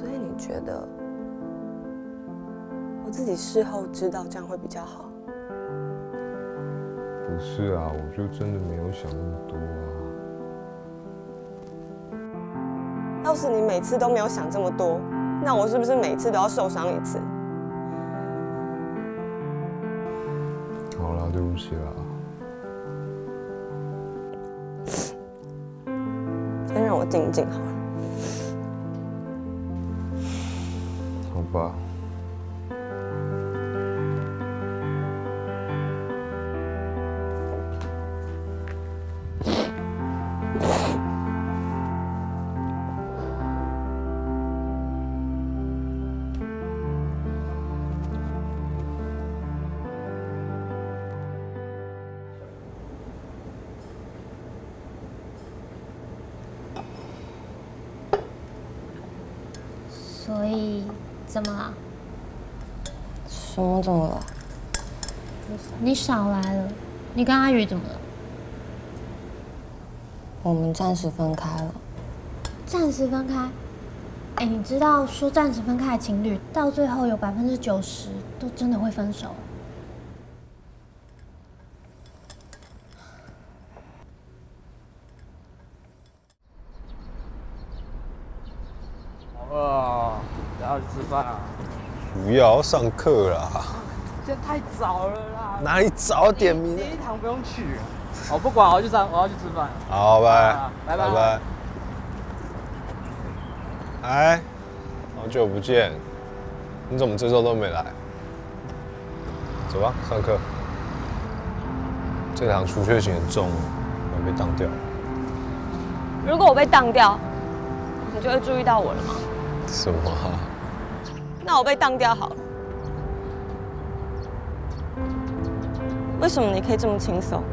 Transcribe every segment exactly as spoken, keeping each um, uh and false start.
所以你觉得我自己事后知道这样会比较好？ 不是啊，我就真的没有想那么多啊。 要是你每次都没有想这么多，那我是不是每次都要受伤一次？ 好啦，对不起啦。 先让我静一静好了。 好吧。 所以怎么了？ 什么怎么了？ 你少来了。你跟阿宇怎么了？ 我们暂时分开了。 暂时分开？哎，你知道说暂时分开的情侣，到最后有百分之九十都真的会分手。 好饿，等下去吃饭啊。 不要上课啦。 现在太早了啦。 哪里早点名？ 第一堂不用去。我不管，我要去上，我要去吃饭。 好，拜拜拜拜。哎，好久不见，你怎么这周都没来？走吧，上课。这堂出缺勤很重，会被当掉。 如果我被当掉，你就会注意到我了吗？ 什么啊？ 那我被当掉好了。为什么你可以这么轻松？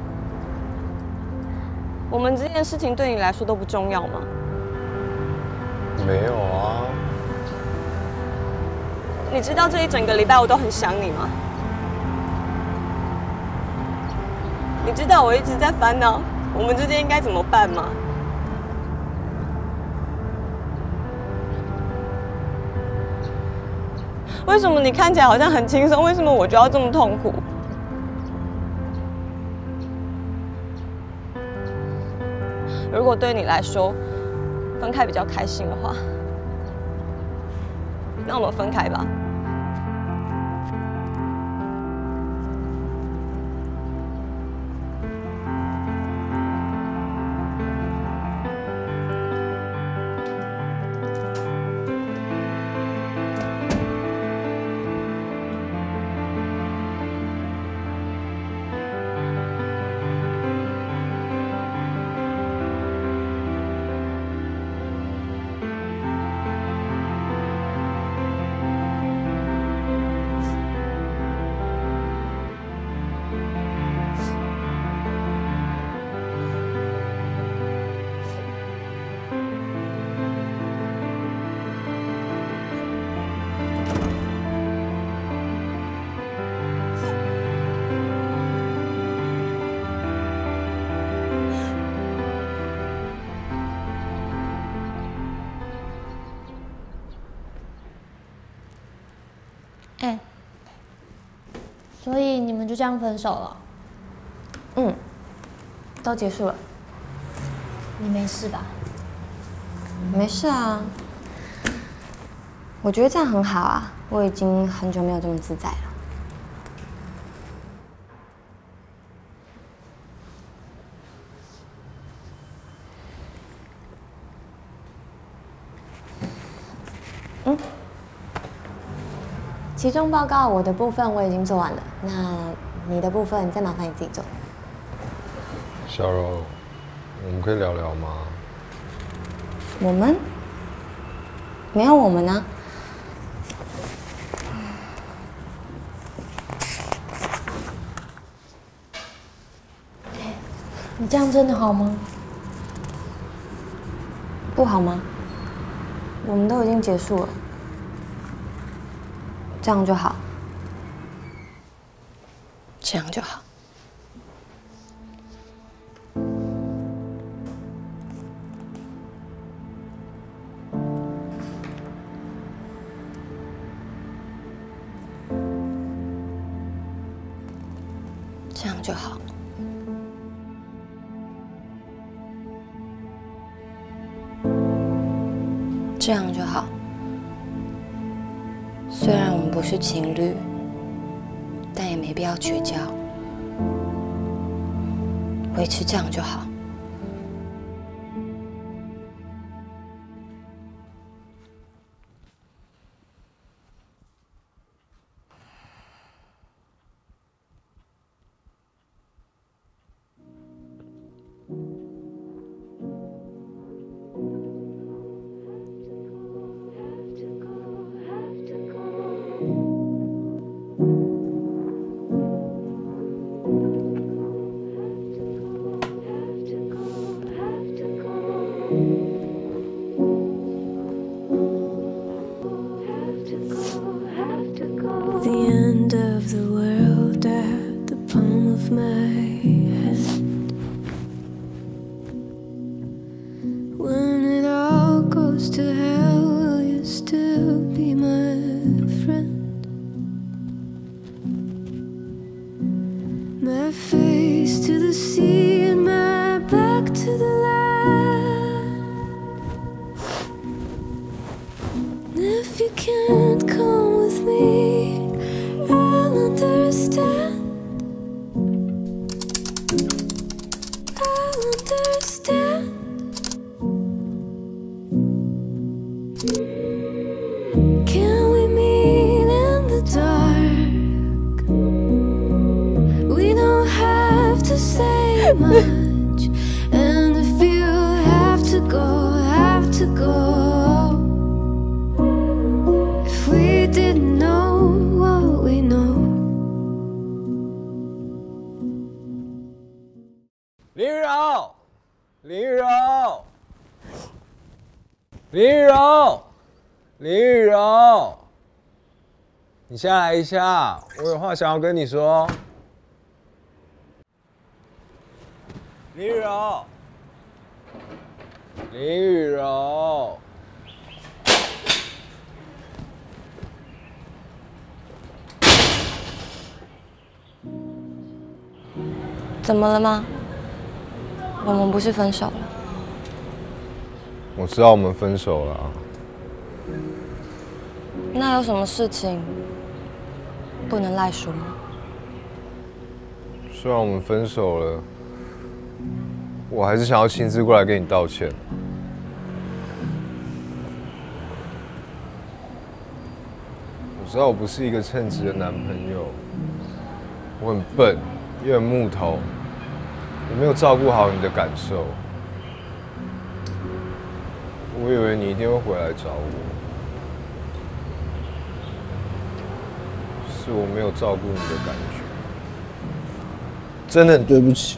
我们这件事情对你来说都不重要吗？ 没有啊。 你知道这一整个礼拜我都很想你吗？你知道我一直在烦恼我们之间应该怎么办吗？为什么你看起来好像很轻松，为什么我就要这么痛苦？如果对你来说分开比较开心的话，那我们分开吧。 哎，所以你们就这样分手了？ 嗯，都结束了。 你没事吧？ 没事啊，我觉得这样很好啊，我已经很久没有这么自在了。嗯。期中报告我的部分我已经做完了，那你的部分再麻烦你自己做。 小柔，我们可以聊聊吗？ 我们？没有我们啊。 你这样真的好吗？ 不好吗？我们都已经结束了。这样就好，这样就好。 这样就好。这样就好。虽然我们不是情侣，但也没必要绝交，维持这样就好。 The end of the world at the palm of my hand. When it all goes to hell, will you still be my friend? My face to the sea and my back to the land. If you can't come with me, I'll understand. I'll understand. Can we meet in the dark? We don't have to say much. And if you have to go, have to go. If we didn't know what we know. 林玉柔，林玉柔，林玉柔，林玉柔，你下来一下，我有话想要跟你说。林玉柔，林玉柔。 怎么了吗？我们不是分手了？ 我知道我们分手了啊。 那有什么事情不能赖说吗？ 虽然我们分手了，我还是想要亲自过来跟你道歉。我知道我不是一个称职的男朋友，我很笨，也很木头，我没有照顾好你的感受。我以为你一定会回来找我，是我没有照顾你的感觉，真的很对不起。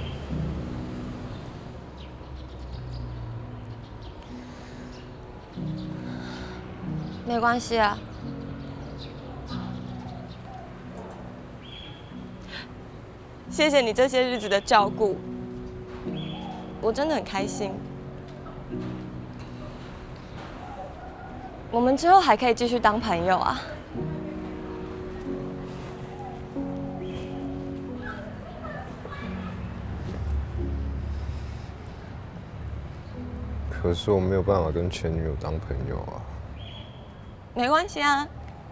没关系啊。 谢谢你这些日子的照顾，我真的很开心。 我们之后还可以继续当朋友啊。 可是我没有办法跟前女友当朋友啊。 没关系啊，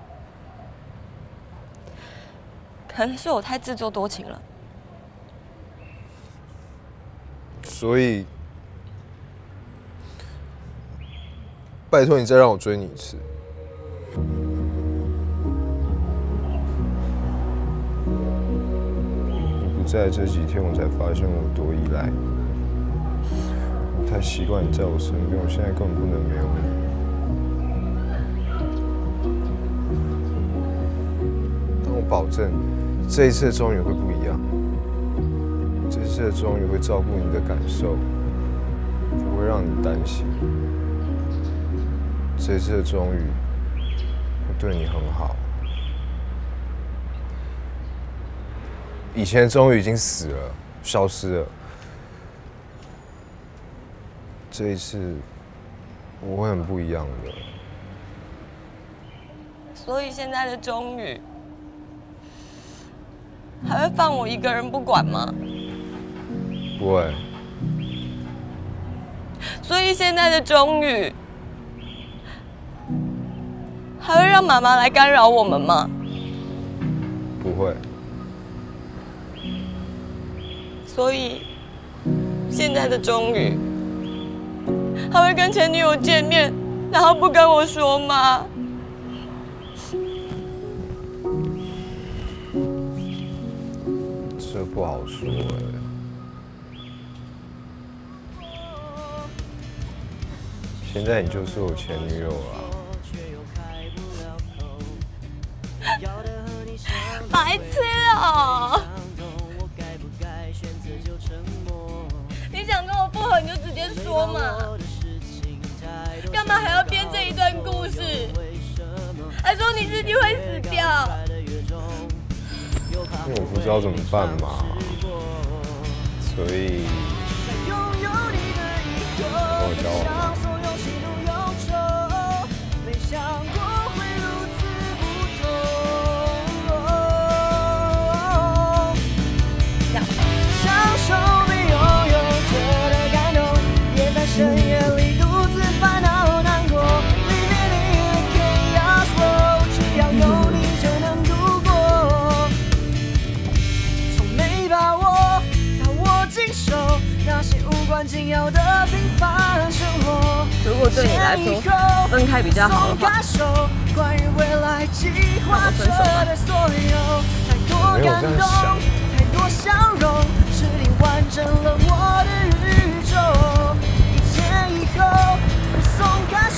可能是我太自作多情了。 所以，拜托你再让我追你一次。你不在这几天，我才发现我多依赖你。我太习惯你在我身边，我现在根本不能没有你。但我保证，这一次的终于会不一样。 这次的终于会照顾你的感受，不会让你担心。这次的终于会对你很好。以前的终于已经死了，消失了。这一次我会很不一样的。 所以现在的终于还会放我一个人不管吗？ 不会。 所以现在的终于，还会让妈妈来干扰我们吗？ 不会。 所以现在的终于，还会跟前女友见面，然后不跟我说吗？ 这不好说哎。现在你就是我前女友了。 白痴哦！你想跟我复合，你就直接说嘛，干嘛还要编这一段故事？还说你自己会死掉？ 因为我不知道怎么办嘛，所以跟我交往吧。 深夜里独自烦恼难过 Living in a chaos world 只要有你就能度过从没把握到握紧手那些无关紧要的平凡生活如果对你来说分开比较好的话， 关于未来计划着的所有太多感动太多笑容是你完整了我的宇宙以后，松开